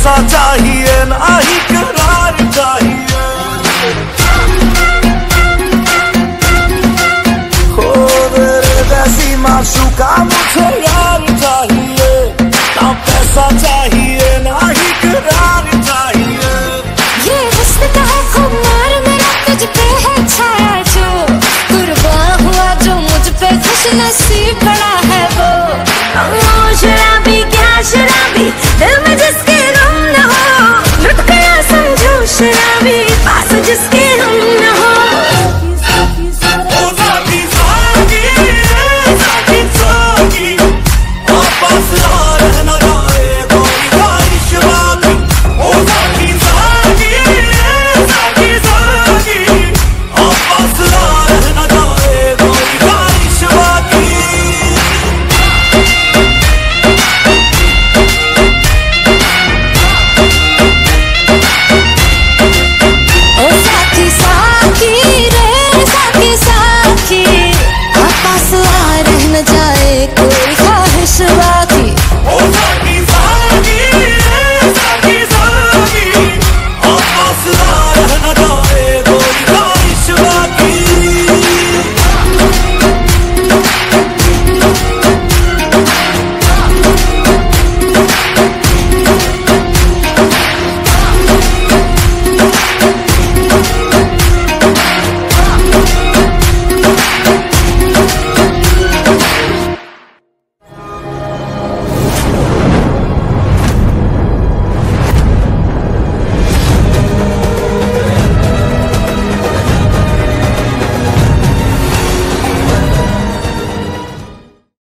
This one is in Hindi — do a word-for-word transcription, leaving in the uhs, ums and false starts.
पैसा चाहिए ना ही करार चाहिए। हो तेरे जैसी माशूका मुझे यार चाहिए, ना पैसा चाहिए ना ही करार चाहिए। ये हुस्न का है खुमार मेरा तुझ पे है छाया जो, कुर्बान हुआ जो मुझ पे खुश नसीब बड़ा है वो। ओ शराबी क्या शराबी दिल में जिसके गम न हो, लुट गया समझो शराबी पास जिसके